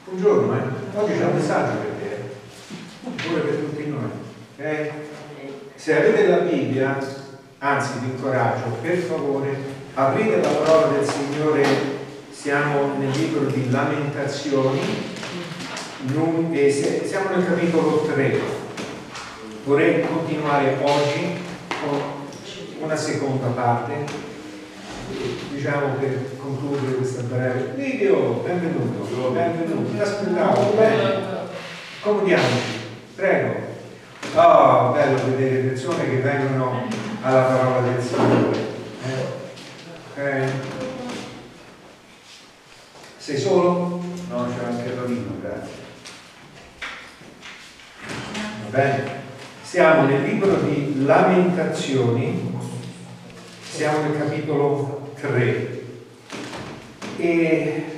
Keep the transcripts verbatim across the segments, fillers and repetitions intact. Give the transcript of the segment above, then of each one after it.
Buongiorno, eh? Oggi c'è un messaggio per te, pure per tutti noi. Okay? Se avete la Bibbia, anzi vi incoraggio, per favore, aprite la parola del Signore. Siamo nel libro di Lamentazioni, e siamo nel capitolo tre. Vorrei continuare oggi con una seconda parte, diciamo, per concludere questa breve video. Benvenuto, benvenuto, mi aspettavo, bene, accomodiamoci, prego. Oh, bello vedere persone che vengono alla parola del Signore. Eh? Okay. Sei solo? No, c'è anche Rovino, grazie. Va bene, siamo nel libro di Lamentazioni, siamo nel capitolo tre. E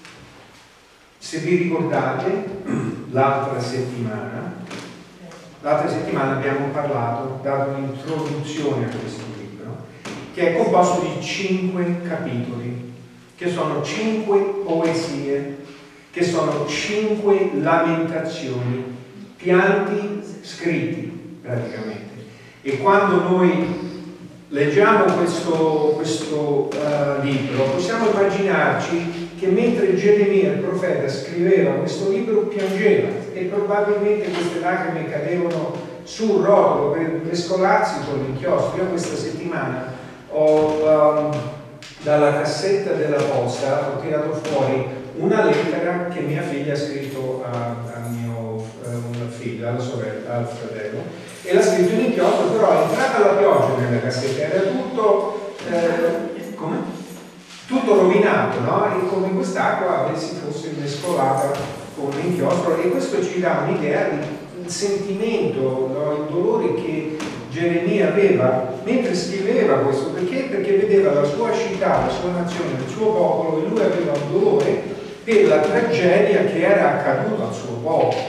se vi ricordate, l'altra settimana, l'altra settimana abbiamo parlato, dato un'introduzione a questo libro, che è composto di cinque capitoli, che sono cinque poesie, che sono cinque lamentazioni, pianti scritti praticamente. E quando noi leggiamo questo, questo uh, libro, possiamo immaginarci che mentre Geremia, il profeta, scriveva questo libro, piangeva, e probabilmente queste lacrime cadevano sul rotolo per mescolarsi con l'inchiostro. Io questa settimana ho, um, dalla cassetta della posta, ho tirato fuori una lettera che mia figlia ha scritto a, a mio uh, figlio, alla sorella, al fratello, e l'ha scritto in inchiostro, però è entrata la pioggia nella cassetta, era tutto, eh, come? tutto rovinato, no? E come quest'acqua si fosse mescolata con l'inchiostro, e questo ci dà un'idea del sentimento, no? Il dolore che Geremia aveva mentre scriveva questo. Perché? Perché vedeva la sua città, la sua nazione, il suo popolo, e lui aveva un dolore per la tragedia che era accaduta al suo popolo.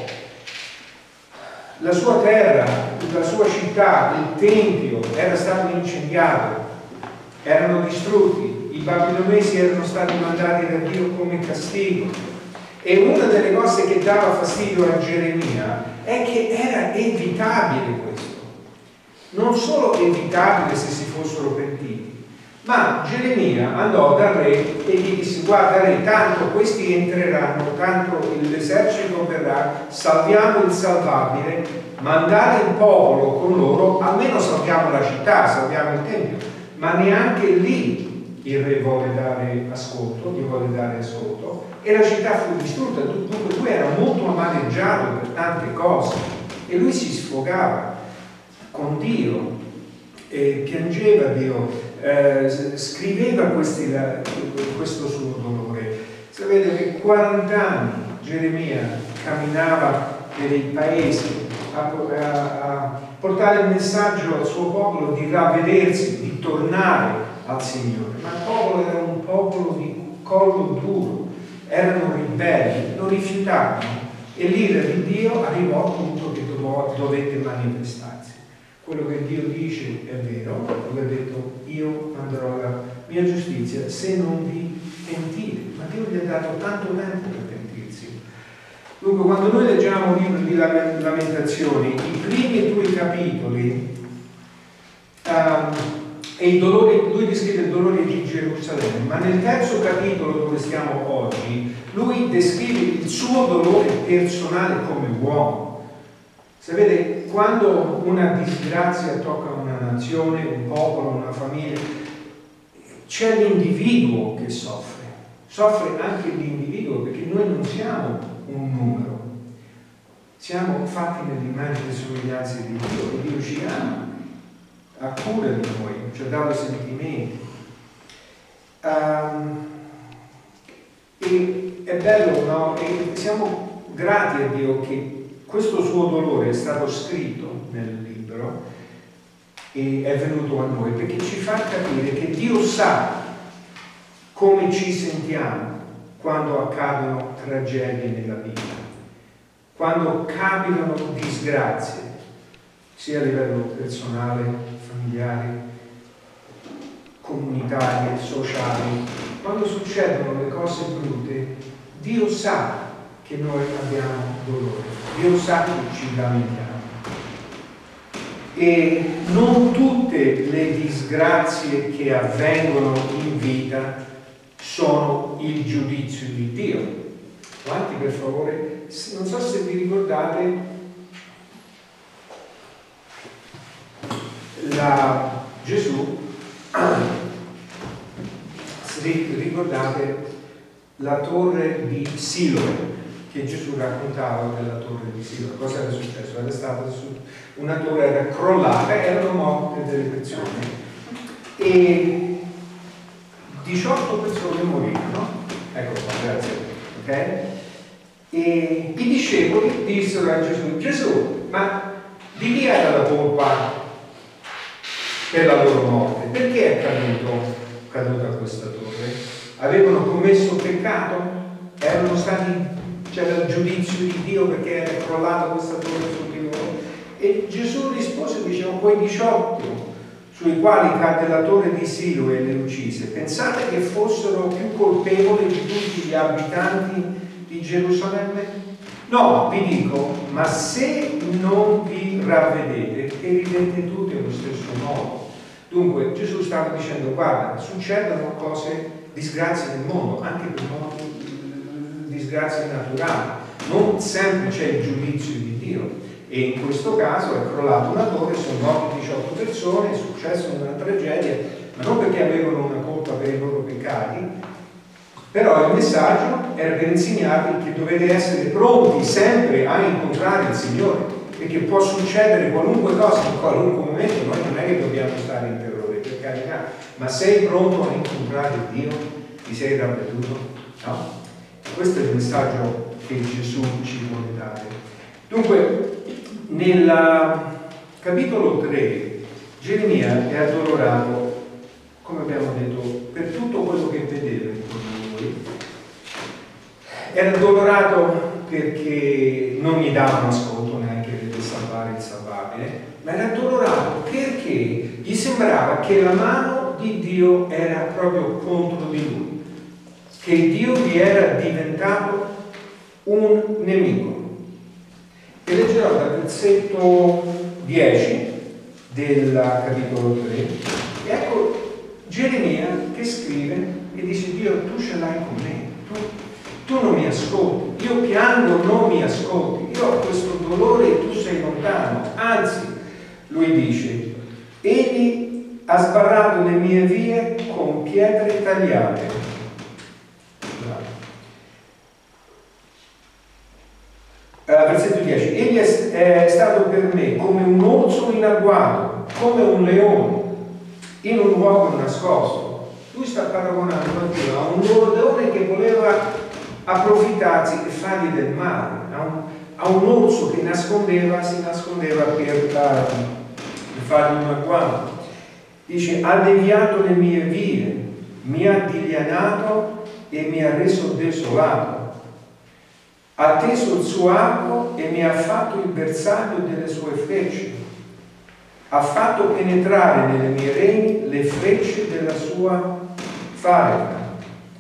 La sua terra, la sua città, il tempio era stato incendiato, erano distrutti, i babilonesi erano stati mandati da Dio come castigo. E una delle cose che dava fastidio a Geremia è che era evitabile questo. Non solo evitabile se si fossero pentiti, ma Geremia andò dal re e gli disse: guarda re, tanto questi entreranno, tanto l'esercito verrà, salviamo il salvabile, mandate il popolo con loro, almeno salviamo la città, salviamo il tempio. Ma neanche lì il re vuole dare ascolto, gli vuole dare ascolto, e la città fu distrutta. Dunque lui era molto amareggiato per tante cose, e lui si sfogava con Dio, e piangeva Dio, eh, scriveva questi, questo suo dolore. Sapete che quaranta anni Geremia camminava per i paesi a, a, a portare il messaggio al suo popolo di ravvedersi, di tornare al Signore, ma il popolo era un popolo di collo duro, erano ribelli, lo rifiutavano, e l'ira di Dio arrivò al punto che dovette manifestarsi. Quello che Dio dice è vero, lui ha detto: io manderò la mia giustizia se non vi pentite. Ma Dio gli ha dato tanto tempo per pentirsi. Dunque, quando noi leggiamo il libro di Lamentazioni, i primi due capitoli, um, e il dolore, lui descrive il dolore di Gerusalemme, ma nel terzo capitolo, dove stiamo oggi, lui descrive il suo dolore personale come uomo. Sapete, quando una disgrazia tocca una nazione, un popolo, una famiglia, c'è l'individuo che soffre. Soffre anche l'individuo, perché noi non siamo un numero. Siamo fatti nell'immagine e somiglianza di Dio, e Dio ci ama, ha cura di noi, ci ha dato sentimenti. Um, e è bello, no? E siamo grati a Dio che questo suo dolore è stato scritto nel libro e è venuto a noi, perché ci fa capire che Dio sa come ci sentiamo quando accadono tragedie nella vita, quando capitano disgrazie, sia a livello personale, familiare, comunitarie, sociali. Quando succedono le cose brutte, Dio sa che noi abbiamo dolore, Dio sa che ci lamentiamo. E non tutte le disgrazie che avvengono in vita sono il giudizio di Dio. Avanti per favore, non so se vi ricordate la Gesù, se ricordate la torre di Siloe, che Gesù raccontava della torre di Siloe. Cosa era successo? Era stata su, una torre era crollata, erano morte delle persone e diciotto persone morirono. Ecco qua, grazie. Ok? E i discepoli dissero a Gesù: Gesù, ma di chi era la colpa per la loro morte? Perché è caduto, caduta questa torre? Avevano commesso peccato? Erano stati c'era il giudizio di Dio perché era crollata questa torre su di loro? E Gesù rispose, diceva, quei diciotto sui quali cadde la torre di Siloe e le uccise, pensate che fossero più colpevoli di tutti gli abitanti di Gerusalemme? No, vi dico, ma se non vi ravvedete, ridete tutti allo stesso modo. Dunque Gesù stava dicendo: guarda, succedono cose, disgrazie nel mondo, anche per noi disgrazie naturali, non sempre c'è il giudizio di Dio, e in questo caso è crollata una torre, sono morte diciotto persone, è successa una tragedia, ma non perché avevano una colpa per i loro peccati. Però il messaggio era per insegnarvi che dovete essere pronti sempre a incontrare il Signore, perché può succedere qualunque cosa in qualunque momento. Noi non è che dobbiamo stare in terrore, per carità, ma sei pronto a incontrare Dio? Ti sei ravveduto? No? Questo è il messaggio che Gesù ci vuole dare. Dunque, nel capitolo tre, Geremia è addolorato, come abbiamo detto, per tutto quello che vedeva intorno a lui. Era addolorato perché non gli davano ascolto neanche per salvare il salvabile, ma era addolorato perché gli sembrava che la mano di Dio era proprio contro di lui, che Dio gli era diventato un nemico. E leggerò dal versetto dieci del capitolo tre, e ecco Geremia che scrive e dice: Dio, tu ce l'hai con me, tu, tu non mi ascolti, io piango, non mi ascolti, io ho questo dolore e tu sei lontano. Anzi, lui dice: egli ha sbarrato le mie vie con pietre tagliate. Uh, versetto dieci: egli è, è stato per me come un orso in agguato, come un leone in un luogo nascosto. Lui sta paragonando a Dio a un leone che voleva approfittarsi e fargli del male, a un, a un orso che nascondeva, si nascondeva per, per fargli un agguato. Dice: ha deviato le mie vie, mi ha diglianato e mi ha reso desolato. Ha teso il suo arco e mi ha fatto il bersaglio delle sue frecce. Ha fatto penetrare nelle mie reni le frecce della sua fareca.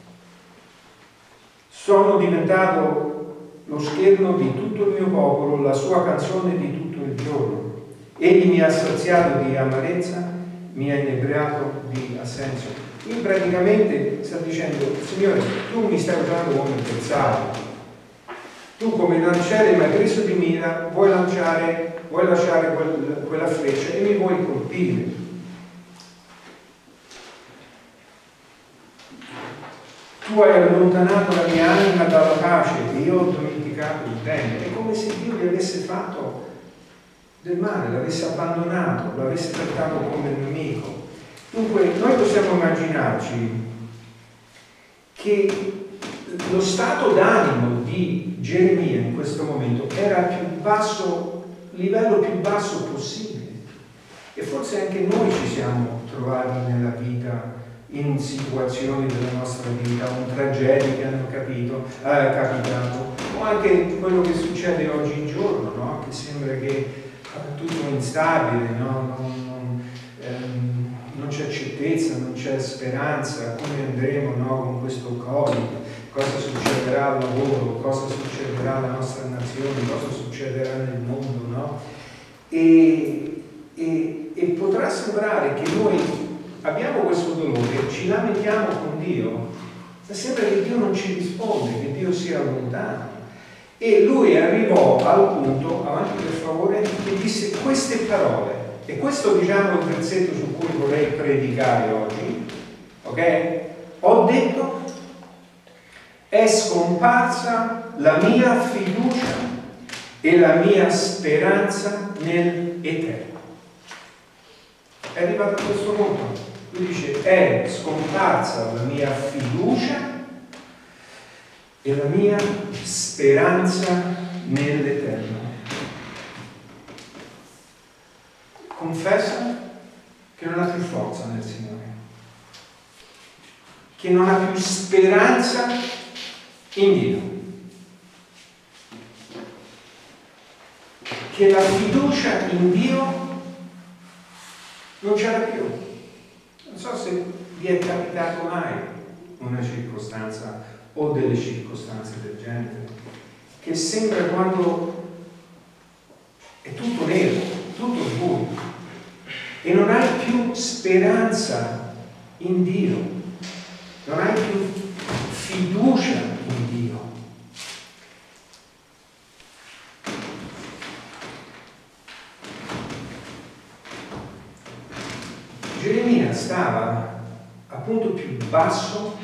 Sono diventato lo scherno di tutto il mio popolo, la sua canzone di tutto il giorno. Egli mi ha saziato di amarezza, mi ha inebriato di assenzio. Lui praticamente sta dicendo: Signore, tu mi stai usando come bersaglio. Tu come lanciere magriso di mira vuoi lanciare, vuoi lasciare quel, quella freccia e mi vuoi colpire. Tu hai allontanato la mia anima dalla pace e io ho dimenticato il bene. È come se Dio gli avesse fatto del male, l'avesse abbandonato, l'avesse trattato come nemico. Dunque noi possiamo immaginarci che lo stato d'animo di Geremia in questo momento era più basso, livello più basso possibile, e forse anche noi ci siamo trovati nella vita in situazioni della nostra vita, un tragedie che hanno capito, eh, capitato, o anche quello che succede oggigiorno, no? Che sembra che è tutto instabile, no? non, non, ehm, non c'è certezza, non c'è speranza, come andremo, no? Con questo Covid, cosa succederà al lavoro, cosa succederà alla nostra nazione, cosa succederà nel mondo, no? E, e, e potrà sembrare che noi abbiamo questo dolore, ci lamentiamo con Dio, ma sembra che Dio non ci risponde, che Dio sia lontano. E lui arrivò al punto, avanti per favore, che disse queste parole. E questo, diciamo, il versetto su cui vorrei predicare oggi, ok? Ho detto, è scomparsa la mia fiducia e la mia speranza nell'Eterno. È arrivato a questo punto. Lui dice, è scomparsa la mia fiducia e la mia speranza nell'Eterno. Confessa che non ha più forza nel Signore, che non ha più speranza in Dio, che la fiducia in Dio non c'era più. Non so se vi è capitato mai una circostanza o delle circostanze del genere, che sembra quando è tutto nero, tutto buio, e non hai più speranza in Dio, non hai più fiducia in Dio. Geremia stava a punto più basso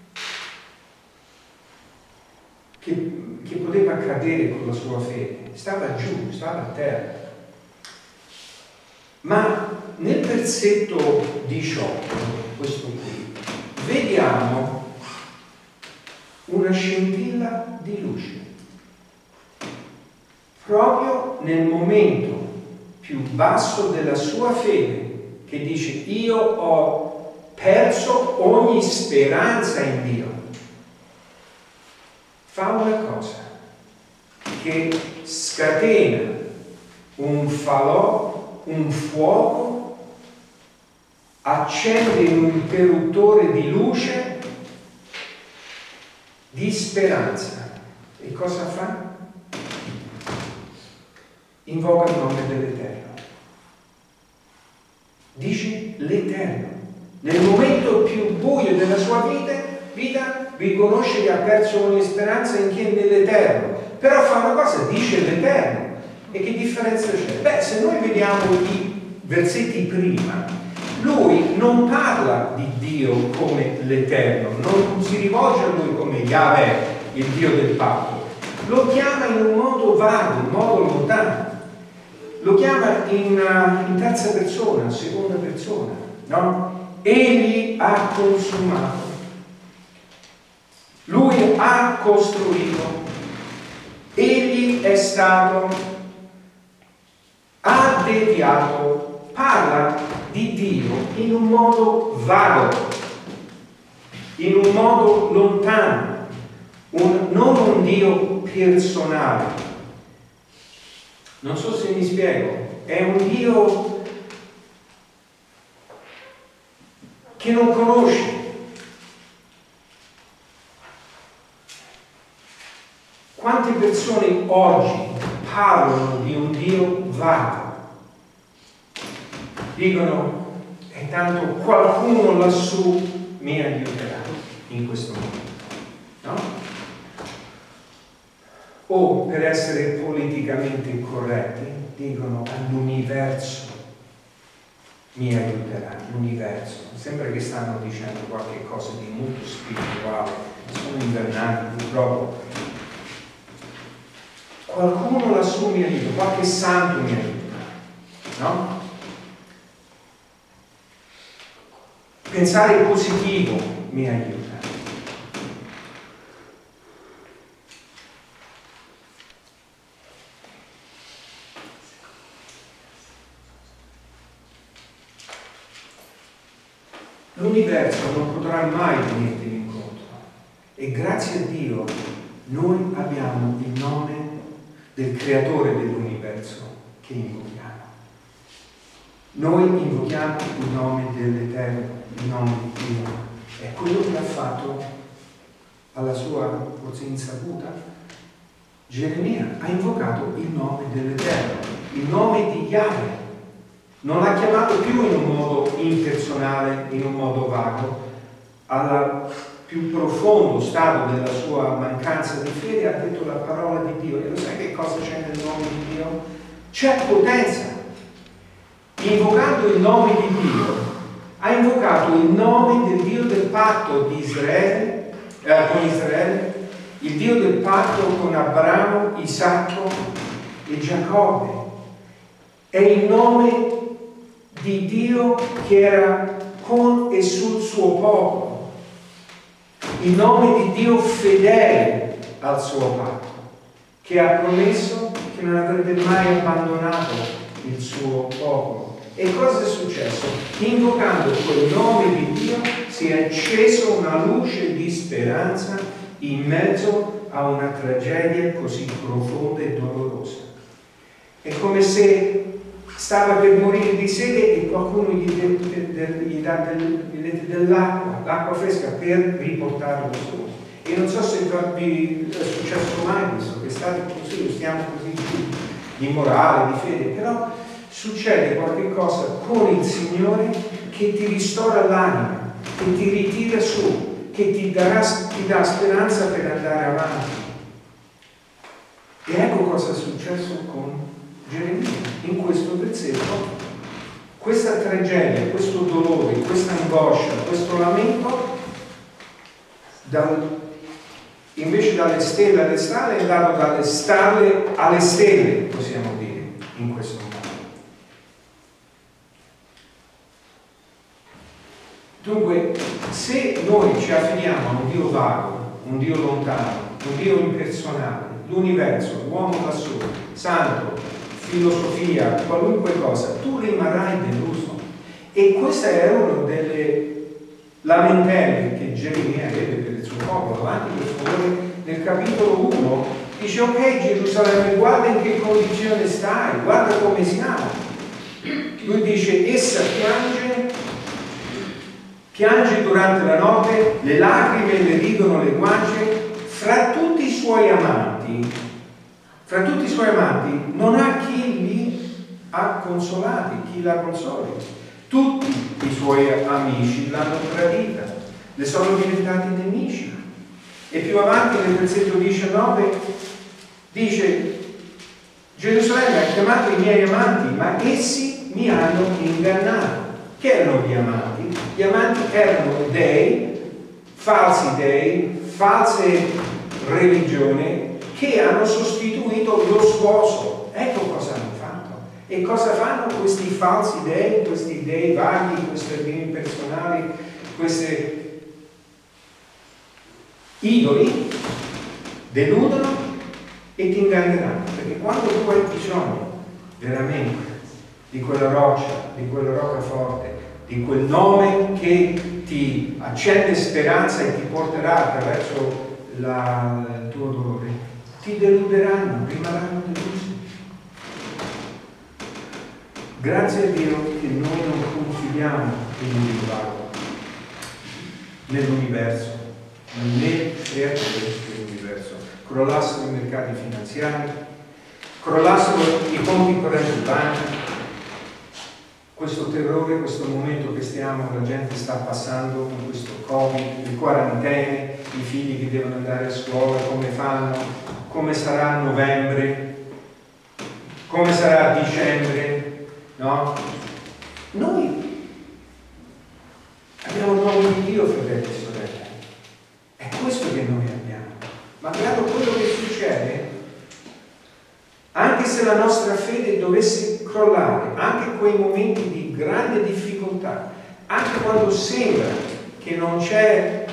che, che poteva accadere con la sua fede, stava giù, stava a terra. Ma nel versetto diciotto, questo qui, vediamo una scintilla di luce. Proprio nel momento più basso della sua fede, che dice io ho perso ogni speranza in Dio, fa una cosa che scatena un falò, un fuoco, accende un interruttore di luce, di speranza. E cosa fa? Invoca il nome dell'Eterno. Dice l'Eterno. Nel momento più buio della sua vita, vita riconosce che ha perso ogni speranza in chi è nell'Eterno. Però fa una cosa, dice l'Eterno. E che differenza c'è? Beh, se noi vediamo i versetti prima, lui non parla di Dio come l'Eterno, non si rivolge a lui come Yahweh, il Dio del patto. Lo chiama in un modo vago, in modo lontano. Lo chiama in, uh, in terza persona, seconda persona, no? Egli ha consumato, lui ha costruito, egli è stato, ha deviato, parla di Dio in un modo vago, in un modo lontano, un, non un Dio personale. Non so se mi spiego, è un Dio che non conosce. Quante persone oggi parlano di un Dio vago? Dicono, e tanto qualcuno lassù mi aiuterà in questo momento, no? O, per essere politicamente corretti, dicono all'universo mi aiuterà, l'universo. Sembra che stanno dicendo qualche cosa di molto spirituale, sono invernati purtroppo. Qualcuno lassù mi aiuta, qualche santo mi aiuta, no? Pensare positivo mi aiuta. L'universo non potrà mai venirti incontro e grazie a Dio noi abbiamo il nome del creatore dell'universo che invochiamo. Noi invochiamo il nome dell'Eterno, il nome di Dio. È quello che ha fatto alla sua forse insaputa, Geremia ha invocato il nome dell'Eterno, il nome di Yahweh. Non l'ha chiamato più in un modo impersonale, in un modo vago. Al più profondo stato della sua mancanza di fede ha detto la parola di Dio. E lo sai che cosa c'è nel nome di Dio? C'è potenza. Invocando il nome di Dio, ha invocato il nome del Dio del patto di Israele, eh, con Israele, il Dio del patto con Abramo, Isacco e Giacobbe. È il nome di Dio che era con e sul suo popolo, il nome di Dio fedele al suo patto, che ha promesso che non avrebbe mai abbandonato il suo popolo. E cosa è successo? Invocando quel nome di Dio si è acceso una luce di speranza in mezzo a una tragedia così profonda e dolorosa. È come se stava per morire di sete e qualcuno gli, de, de, de, gli dà del, gli dell'acqua, l'acqua fresca per riportarlo su. E non so se vi è successo mai questo, che state così, stiamo così di morale, di fede, però succede qualche cosa con il Signore che ti ristora l'anima, che ti ritira su, che ti, darà, ti dà speranza per andare avanti. E ecco cosa è successo con Geremia in questo versetto. Questa tragedia, questo dolore, questa angoscia, questo lamento, dal, invece dalle stelle alle stalle, è andato dalle stalle alle stelle, possiamo dire, in questo modo. Dunque, se noi ci affidiamo a un Dio vago, un Dio lontano, un Dio impersonale, l'universo, l'uomo da solo, santo, filosofia, qualunque cosa, tu rimarrai deluso. E questa è una delle lamentele che Geremia ebbe per il suo popolo. Avanti per favore, nel capitolo uno dice: ok Gerusalemme, guarda in che condizione stai, guarda come siamo. Lui dice: essa piange piange durante la notte, le lacrime le ridono le guance, fra tutti i suoi amanti, fra tutti i suoi amanti non ha chi li ha consolati, chi la consoli. Tutti i suoi amici l'hanno tradita, le sono diventati nemici. E più avanti nel versetto diciannove dice: Gerusalemme ha chiamato i miei amanti, ma essi mi hanno ingannato. Che erano gli amanti? Gli amanti erano dei, falsi dei, false religioni che hanno sostituito lo sposo. Ecco cosa hanno fatto. E cosa fanno questi falsi dei, questi dei vaghi, questi dei impersonali, questi idoli? Deludono e ti inganneranno. Perché quando tu hai bisogno veramente di quella roccia, di quella rocca forte, di quel nome che ti accende speranza e ti porterà attraverso la, il tuo dolore, ti deluderanno, rimarranno delusi. Grazie a Dio che noi non confidiamo in un vago, nell'universo, nel creatore dell'universo. Crollassero i mercati finanziari, crollassero i conti correnti banchi, questo terrore, questo momento che stiamo, la gente sta passando con questo Covid, le quarantene, i figli che devono andare a scuola, come fanno, come sarà a novembre, come sarà a dicembre, no? Noi abbiamo il nome di Dio, fratelli e sorelle, è questo che noi abbiamo. Malgrado quello che succede, anche se la nostra fede dovesse crollare, anche quei momenti di grande difficoltà, anche quando sembra che non c'è,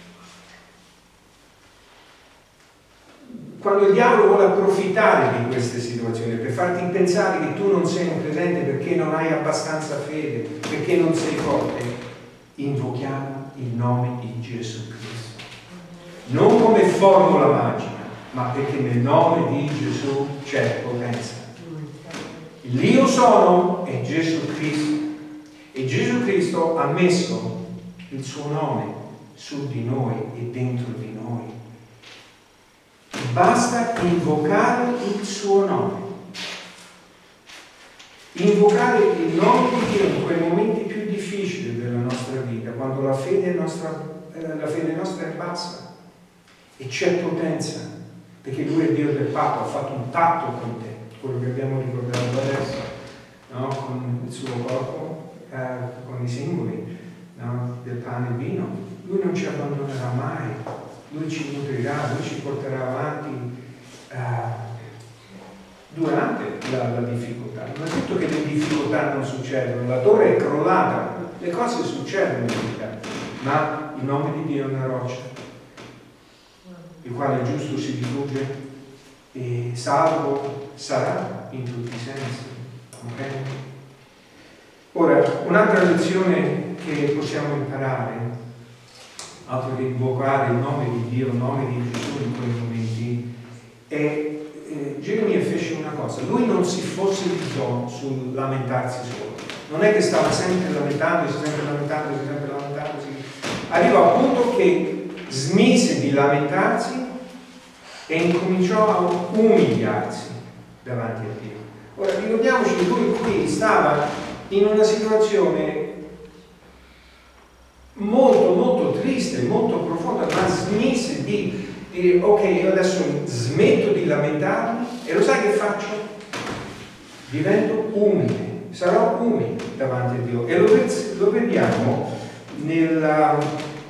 quando il diavolo vuole approfittare di queste situazioni per farti pensare che tu non sei un credente perché non hai abbastanza fede, perché non sei forte, invochiamo il nome di Gesù Cristo. Non come formula magica, ma perché nel nome di Gesù c'è potenza. L'Io sono è Gesù Cristo, e Gesù Cristo ha messo il suo nome su di noi e dentro di noi. Basta invocare il suo nome. Invocare il nome di Dio in quei momenti più difficili della nostra vita, quando la fede nostra, eh, la fede nostra è bassa e c'è potenza, perché Lui è Dio del patto, ha fatto un patto con te, quello che abbiamo ricordato adesso, no? Con il suo corpo, eh, con i simboli, no? Del pane e vino. Lui non ci abbandonerà mai, Lui ci nutrirà, Lui ci porterà avanti eh, durante la, la difficoltà. Non è detto che le difficoltà non succedono, la torre è crollata, le cose succedono in vita, ma il nome di Dio è una roccia, il quale il giusto si rifugia e salvo sarà in tutti i sensi. Okay? Ora, un'altra lezione che possiamo imparare, altro che invocare il nome di Dio, il nome di Gesù in quei momenti, è Eh, Geremia fece una cosa: lui non si fossilizzò sul lamentarsi solo, non è che stava sempre lamentandosi, sempre lamentandosi, sempre lamentandosi, arrivò al punto che smise di lamentarsi e incominciò a umiliarsi davanti a Dio. Ora ricordiamoci che lui qui stava in una situazione molto molto triste, molto profonda, ma smise di dire ok, io adesso smetto di lamentarmi e lo sai che faccio? Divento umile, sarò umile davanti a Dio. E lo, lo vediamo nella,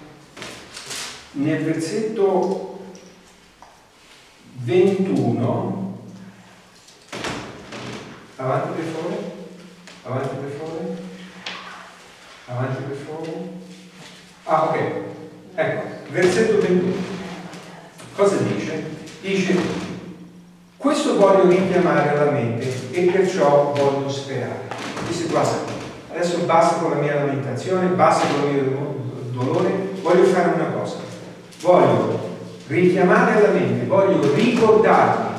nel versetto ventuno. Avanti per favore, avanti per favore, avanti per favore. Ah, ok, ecco, versetto ventuno. Cosa dice? Dice: questo voglio richiamare alla mente e perciò voglio sperare. Dice: guarda, adesso basta con la mia lamentazione, basta con il mio dolore, voglio fare una cosa. Voglio richiamare alla mente, voglio ricordarmi.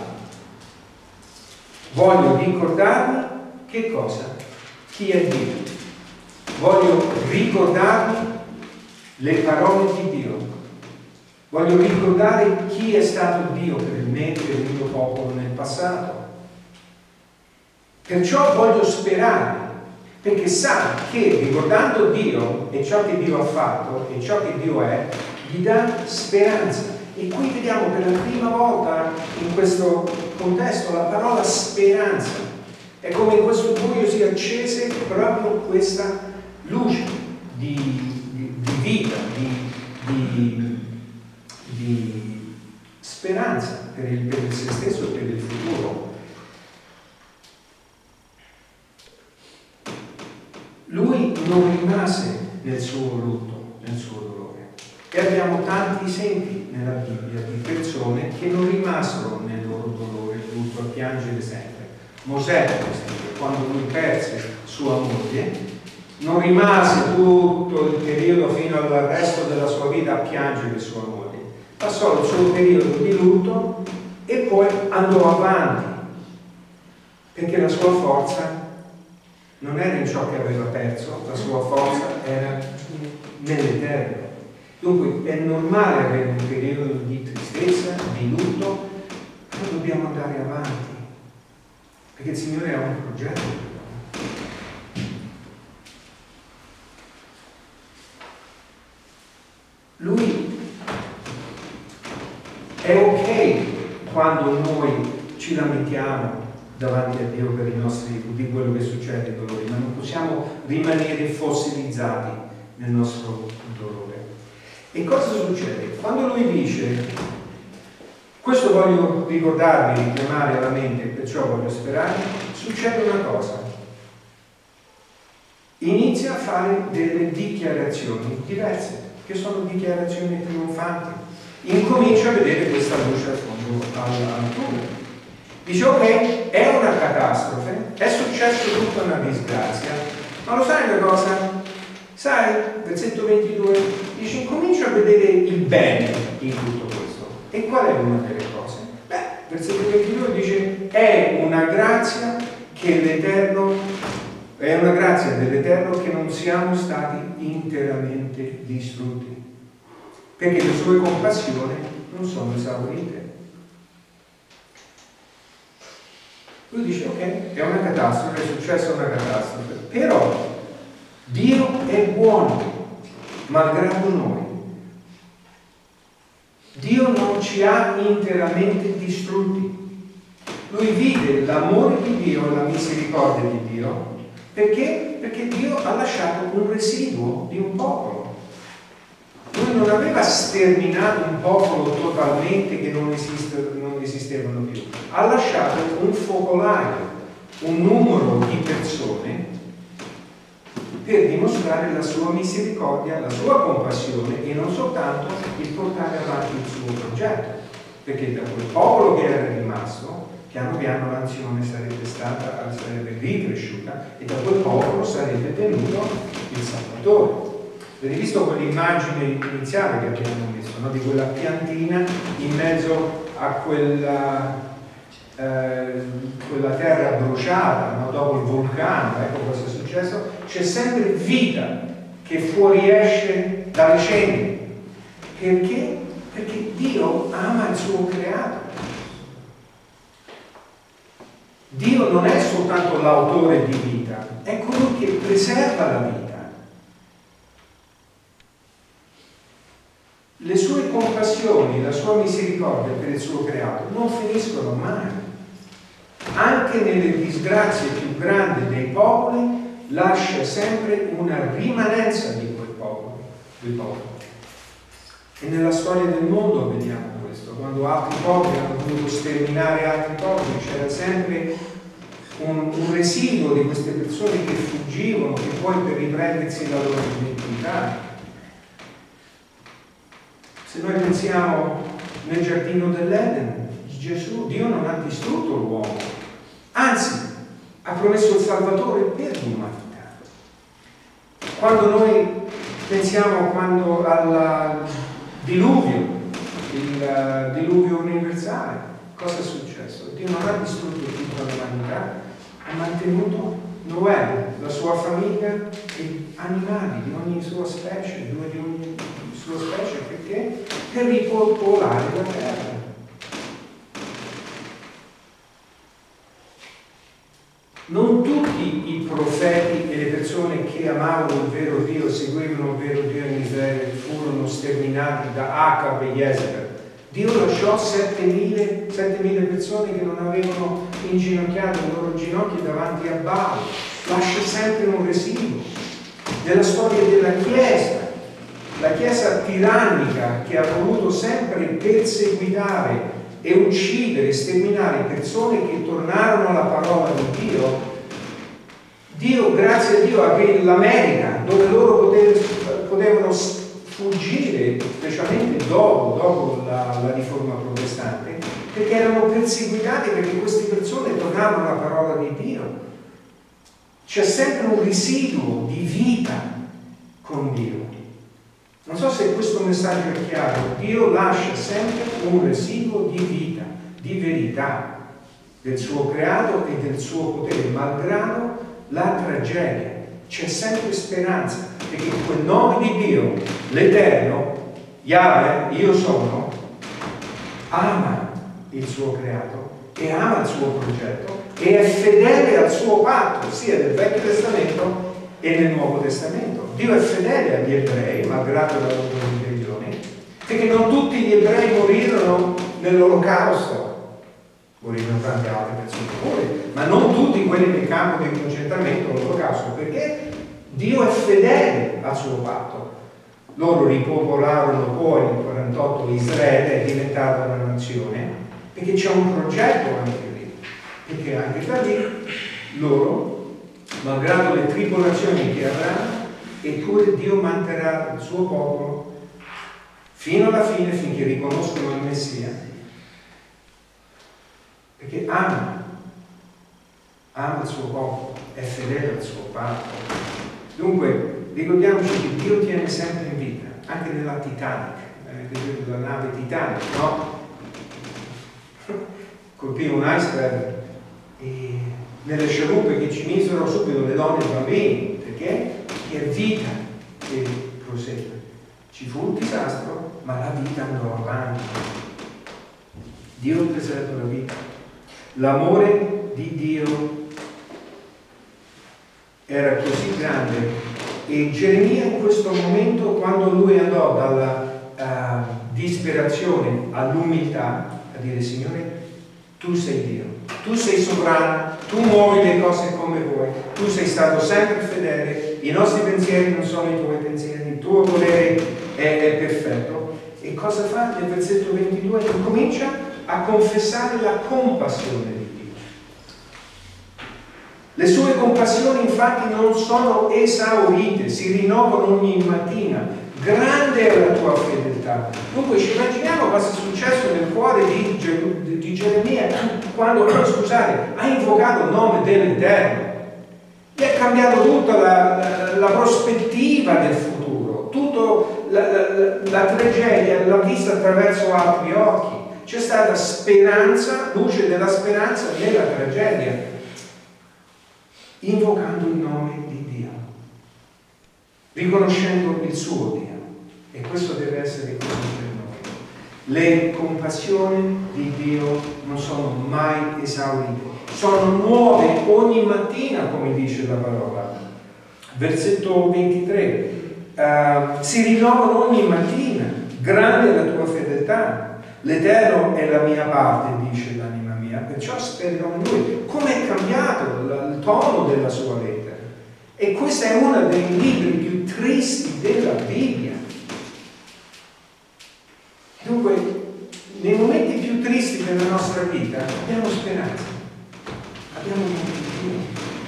Voglio ricordarmi che cosa? Chi è Dio. Voglio ricordarmi le parole di Dio. Voglio ricordare chi è stato Dio per me e per il mio popolo nel passato. Perciò voglio sperare, perché sa che ricordando Dio e ciò che Dio ha fatto e ciò che Dio è, gli dà speranza. E qui vediamo per la prima volta in questo contesto la parola speranza. È come in questo buio si accese proprio questa luce di, di, di vita, di, di di speranza per, il, per se stesso e per il futuro. Lui non rimase nel suo lutto, nel suo dolore. E abbiamo tanti esempi nella Bibbia di persone che non rimasero nel loro dolore, il lutto, a piangere sempre. Mosè, per esempio, quando lui perse sua moglie, non rimase tutto il periodo fino al resto della sua vita a piangere sua moglie. Passò il suo periodo di lutto e poi andò avanti, perché la sua forza non era in ciò che aveva perso, la sua forza era nell'Eterno. Dunque è normale avere un periodo di tristezza, di lutto, ma dobbiamo andare avanti, perché il Signore ha un progetto per noi. Lui è ok quando noi ci lamentiamo davanti a Dio per i nostri, di quello che succede, i dolori, ma non possiamo rimanere fossilizzati nel nostro dolore. E cosa succede? Quando lui dice: questo voglio ricordarvi, richiamare alla mente, perciò voglio sperare, succede una cosa. Inizia a fare delle dichiarazioni diverse, che sono dichiarazioni trionfanti. Incomincia a vedere questa luce al fondo al, al tunnel. Dice: ok, è una catastrofe, è successo tutta una disgrazia, ma lo sai una cosa? Sai, versetto ventidue, dice: incomincia a vedere il bene in tutto questo. E qual è una delle cose? Beh, versetto ventidue dice: è una grazia che l'Eterno, è una grazia dell'Eterno che non siamo stati interamente distrutti. perché le sue compassioni non sono esaurite. Lui dice, ok, è una catastrofe, è successa una catastrofe, però Dio è buono, malgrado noi. Dio non ci ha interamente distrutti. Lui vide l'amore di Dio e la misericordia di Dio perché? Perché Dio ha lasciato un residuo di un popolo. Lui non aveva sterminato un popolo totalmente che non, esiste, non esistevano più. Ha lasciato un focolaio, un numero di persone per dimostrare la sua misericordia, la sua compassione e non soltanto il portare avanti il suo progetto. Perché da quel popolo che era rimasto, piano piano la nazione sarebbe stata, sarebbe ricresciuta e da quel popolo sarebbe venuto il Salvatore. Avete visto quell'immagine iniziale che abbiamo messo, no? Di quella piantina in mezzo a quella, eh, quella terra bruciata, no? Dopo il vulcano, ecco cosa è successo. C'è sempre vita che fuoriesce dalle ceneri. Perché? Perché Dio ama il suo creato. Dio non è soltanto l'autore di vita, è colui che preserva la vita. Le sue compassioni, la sua misericordia per il suo creato non finiscono mai. Anche nelle disgrazie più grandi dei popoli lascia sempre una rimanenza di quel popolo, dei popoli. E nella storia del mondo vediamo questo, quando altri popoli hanno voluto sterminare altri popoli, c'era sempre un, un residuo di queste persone che fuggivano, che poi per riprendersi la loro identità. Se noi pensiamo nel giardino dell'Eden, Gesù, Dio non ha distrutto l'uomo, anzi ha promesso il Salvatore per l'umanità. Quando noi pensiamo quando al diluvio, il uh, diluvio universale, cosa è successo? Dio non ha distrutto tutta l'umanità, ha mantenuto Noè, la sua famiglia e animali di ogni sua specie, due di ogni sua specie, perché? Per ripopolare la terra. Non tutti i profeti e le persone che amavano il vero Dio e seguivano il vero Dio in Israele furono sterminati da Acab e Jezebel. Dio lasciò settemila persone che non avevano inginocchiato i loro ginocchi davanti a Baal. Lascia sempre un residuo. Nella storia della Chiesa, la Chiesa tirannica che ha voluto sempre perseguitare e uccidere, sterminare persone che tornarono alla parola di Dio, Dio, grazie a Dio, aprì l'America dove loro potevano fuggire, specialmente dopo, dopo la, la riforma protestante, perché erano perseguitati perché queste persone tornavano alla parola di Dio. C'è sempre un residuo di vita con Dio. Non so se questo messaggio è chiaro. Dio lascia sempre un residuo di vita, di verità del suo creato e del suo potere, malgrado la tragedia. C'è sempre speranza, perché quel nome di Dio, l'Eterno, Yahweh, io sono, ama il suo creato e ama il suo progetto e è fedele al suo patto, sia nel Vecchio Testamento e nel Nuovo Testamento. Dio è fedele agli ebrei, malgrado la loro ribellione, perché non tutti gli ebrei morirono nell'Olocausto, morirono tante altre persone pure, ma non tutti quelli nel campo di concentramento all'Olocausto, perché Dio è fedele al suo patto. Loro ripopolarono poi nel quarantotto Israele, è diventata una nazione, perché c'è un progetto anche lì, perché anche da lì loro, malgrado le tribolazioni che avranno, eppure Dio manterrà il suo popolo fino alla fine, finché riconoscono il Messia, perché ama, ama il suo popolo, è fedele al suo patto. Dunque, ricordiamoci che Dio tiene sempre in vita, anche nella Titanic, eh, la nave Titanic, no? Colpiva un iceberg e nelle scialuppe che ci misero subito le donne e i bambini, perché? Che è vita che prosegue. Ci fu un disastro, ma la vita andò avanti. Dio preserva la vita. L'amore di Dio era così grande, e Geremia in questo momento, quando lui andò dalla uh, disperazione all'umiltà, a dire: Signore, tu sei Dio, tu sei sovrano, tu muovi le cose come vuoi, tu sei stato sempre fedele, i nostri pensieri non sono i tuoi pensieri, il tuo volere è, è perfetto. E cosa fa? Nel versetto ventidue comincia a confessare la compassione di Dio. Le sue compassioni infatti non sono esaurite, si rinnovano ogni mattina. Grande è la tua fedeltà. Dunque ci immaginiamo cosa è successo nel cuore di, di, di Geremia quando, scusate, ha invocato il nome dell'Eterno. Gli ha cambiato tutta la, la, la prospettiva del futuro, tutta la, la, la tragedia l'ha vista attraverso altri occhi. C'è stata speranza, luce della speranza nella tragedia, invocando il nome di Dio, riconoscendo il suo Dio. E questo deve essere così per noi. Le compassioni di Dio non sono mai esaurite, sono nuove ogni mattina, come dice la parola. Versetto ventitré, uh, si rinnovano ogni mattina. Grande è la tua fedeltà, l'Eterno è la mia parte, dice l'anima mia, perciò spero in Lui. Come è cambiato il tono della sua lettera. E questo è uno dei libri più tristi della Bibbia. Dunque, nei momenti più tristi della nostra vita abbiamo speranza, abbiamo un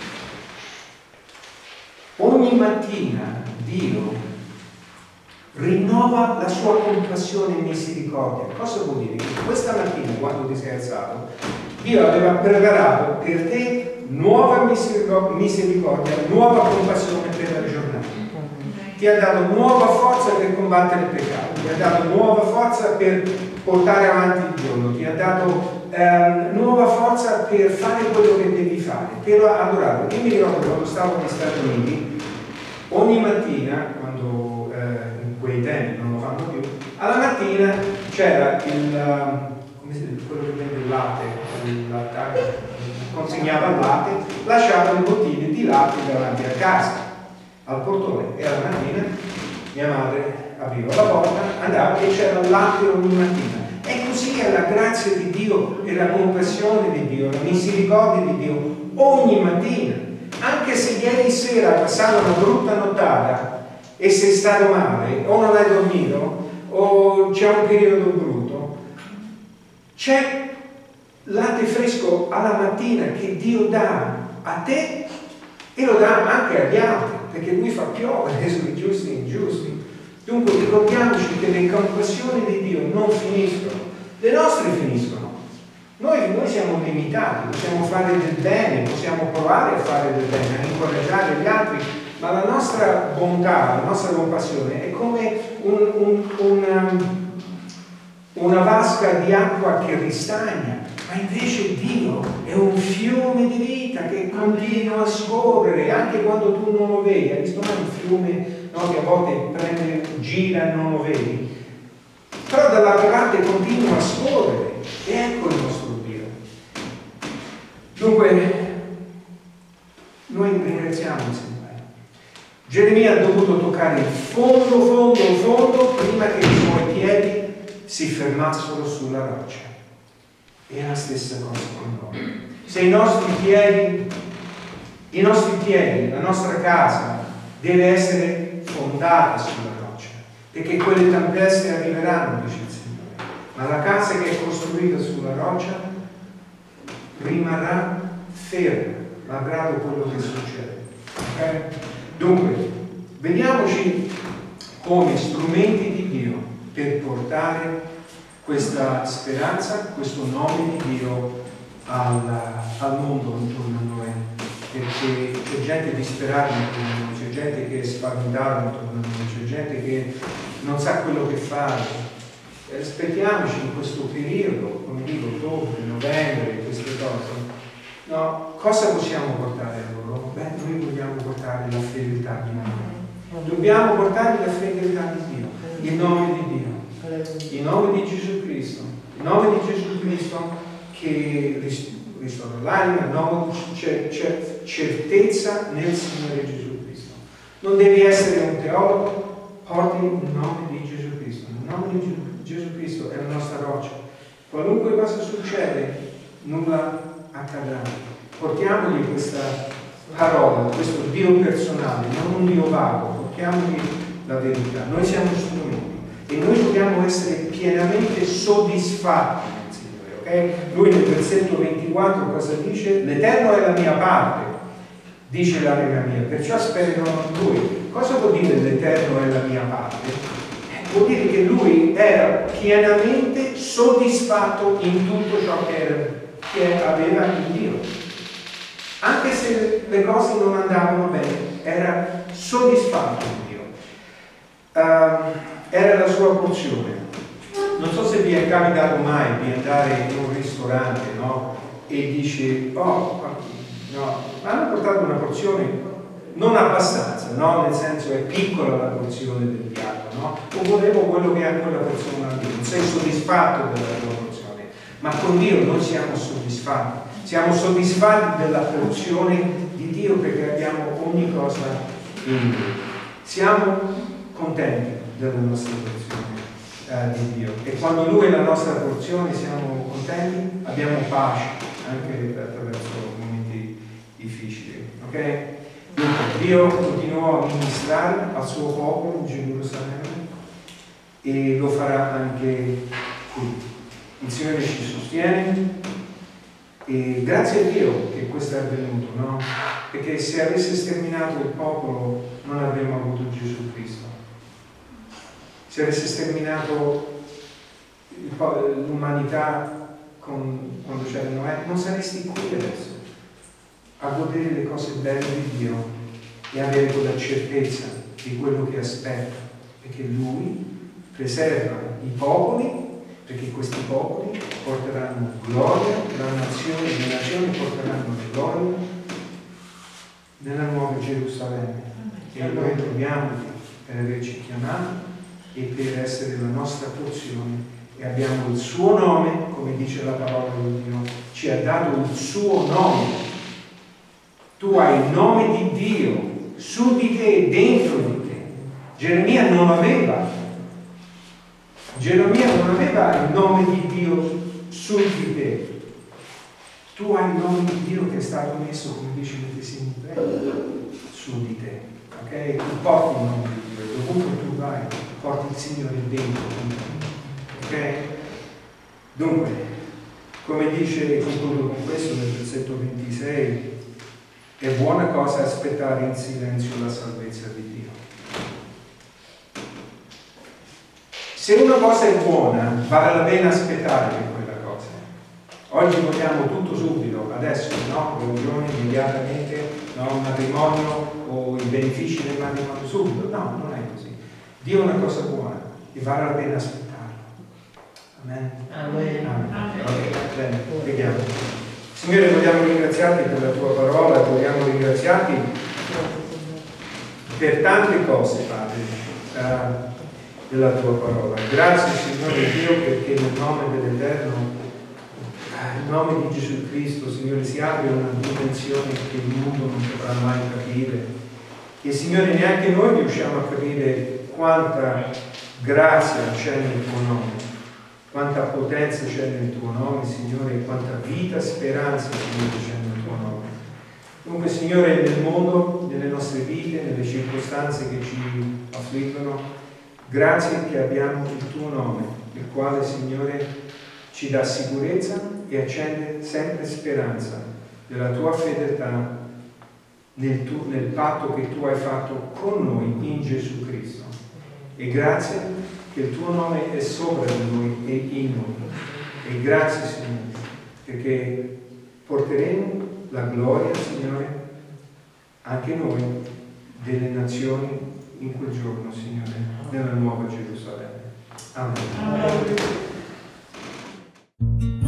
Dio. Ogni mattina Dio rinnova la sua compassione e misericordia. Cosa vuol dire? Che questa mattina, quando ti sei alzato, Dio aveva preparato per te nuova misericordia, nuova compassione per la giornata. Ti ha dato nuova forza per combattere il peccato, ti ha dato nuova forza per portare avanti il giorno, ti ha dato ehm, nuova forza per fare quello che devi fare, per adorare. Io mi ricordo quando stavo negli Stati Uniti, ogni mattina, quando eh, in quei tempi non lo fanno più, alla mattina c'era il, come si dice, quello che vende il latte, il latte, consegnava il latte, lasciava le bottiglie di latte davanti a casa, al portone, e alla mattina mia madre apriva la porta, andava e c'era il latte ogni mattina. E così è la grazia di Dio e la compassione di Dio, la misericordia di Dio ogni mattina. Anche se ieri sera è passata una brutta nottata e sei stato male, o non hai dormito, o c'è un periodo brutto, c'è latte fresco alla mattina che Dio dà a te e lo dà anche agli altri, perché Lui fa piovere sui giusti e ingiusti. Dunque ricordiamoci che le compassioni di Dio non finiscono, le nostre finiscono. Noi, noi siamo limitati, possiamo fare del bene, possiamo provare a fare del bene, a incoraggiare gli altri, ma la nostra bontà, la nostra compassione è come un, un, una, una vasca di acqua che ristagna. Ma invece Dio è un fiume di vita che continua a scorrere anche quando tu non lo vedi. Hai visto mai un fiume, no, che a volte prende, gira e non lo vedi? Però dall'altra parte continua a scorrere. E ecco il nostro Dio. Dunque, noi ringraziamo il Signore. Geremia ha dovuto toccare il fondo, fondo, fondo prima che i suoi piedi si fermassero sulla roccia. È la stessa cosa con noi. Se i nostri piedi, i nostri piedi, la nostra casa deve essere fondata sulla roccia, perché quelle tempeste arriveranno, dice il Signore, ma la casa che è costruita sulla roccia rimarrà ferma, malgrado quello che succede. Okay? Dunque, vediamoci come strumenti di Dio per portare questa speranza, questo nome di Dio al, al mondo intorno a noi, perché c'è gente disperata intorno a noi, c'è gente che è spaventata intorno a noi, c'è gente che non sa quello che fare. Aspettiamoci in questo periodo, come dico, ottobre, novembre, queste cose. No, cosa possiamo portare a loro? Beh, noi vogliamo portare la fedeltà di Dio. Dobbiamo portare la fedeltà di Dio, il nome di Dio. Il nome di Gesù Cristo. Il nome di Gesù Cristo che ristoro l'anima, il nome c'è, c'è certezza nel Signore Gesù Cristo. Non devi essere un teologo, porti il nome di Gesù Cristo. Il nome di Gesù, Gesù Cristo è la nostra roccia. Qualunque cosa succede, nulla accadrà. Portiamogli questa parola, questo Dio personale, non un Dio vago, portiamogli la verità. Noi siamo strumenti e noi dobbiamo essere pienamente soddisfatti nel Signore, ok? Lui nel versetto ventiquattro cosa dice? L'Eterno è la mia parte, dice l'anima mia, perciò aspetterò in Lui. Cosa vuol dire l'Eterno è la mia parte? Vuol dire che Lui era pienamente soddisfatto in tutto ciò che, era, che aveva in Dio. Anche se le cose non andavano bene, era soddisfatto in Dio. Uh, era la sua porzione. Non so se vi è capitato mai di andare in un ristorante, no? E dici, oh, no, hanno portato una porzione non abbastanza, no? Nel senso è piccola la porzione del piatto, no? O volevo quello che ha quella persona lì, non sei soddisfatto della tua porzione, ma con Dio noi siamo soddisfatti. Siamo soddisfatti della porzione di Dio perché abbiamo ogni cosa in Dio. Siamo contenti della nostra porzione eh, di Dio. E quando Lui è la nostra porzione siamo contenti, abbiamo pace anche attraverso momenti difficili. Ok? Dunque, Dio continuò a ministrare al suo popolo in Gerusalemme e lo farà anche qui. Il Signore ci sostiene. E grazie a Dio che questo è avvenuto, no? Perché se avesse sterminato il popolo non avremmo avuto Gesù Cristo. Se avesse sterminato l'umanità quando c'era Noè, non saresti qui adesso a godere le cose belle di Dio e avere quella certezza di quello che aspetta, perché Lui preserva i popoli, perché questi popoli porteranno gloria, la nazione, le nazioni porteranno gloria nella nuova Gerusalemme. E noi dobbiamo per averci chiamato e per essere la nostra porzione, e abbiamo il suo nome, come dice la parola di Dio, ci ha dato il suo nome. Tu hai il nome di Dio su di te, dentro di te. Geremia non aveva Geremia non aveva il nome di Dio su di te. Tu hai il nome di Dio che è stato messo, come dice il Tesino, su di te. Ok? Tu porti il nome di Dio, dovunque tu vai, porti il Signore dentro. Ok? Dunque, come dice, concludo con questo nel versetto ventisei, è buona cosa aspettare in silenzio la salvezza di Dio. Se una cosa è buona, vale la pena aspettare per quella cosa. Oggi vogliamo tutto subito, adesso, no? Religione immediatamente, no? Un matrimonio o i benefici del matrimonio subito. No, non è così. Dio è una cosa buona e vale la pena aspettarlo. Amen. Amen. Amen. Ok, bene, preghiamo. Signore, vogliamo ringraziarti per la tua parola, vogliamo ringraziarti per tante cose, Padre. Uh, della tua parola. Grazie Signore Dio perché nel nome dell'Eterno, nel nome di Gesù Cristo, Signore, si apre una dimensione che il mondo non potrà mai capire, e Signore neanche noi riusciamo a capire quanta grazia c'è nel tuo nome, quanta potenza c'è nel tuo nome, Signore, e quanta vita e speranza, Signore, c'è nel tuo nome. Dunque Signore, nel mondo, nelle nostre vite, nelle circostanze che ci affliggono, grazie che abbiamo il tuo nome, il quale, Signore, ci dà sicurezza e accende sempre speranza della tua fedeltà nel, tu, nel patto che tu hai fatto con noi in Gesù Cristo. E grazie che il tuo nome è sopra di noi e in noi. E grazie, Signore, perché porteremo la gloria, Signore, anche noi, delle nazioni in quel giorno, Signore, nella nuova Gerusalemme. Amen. Amen.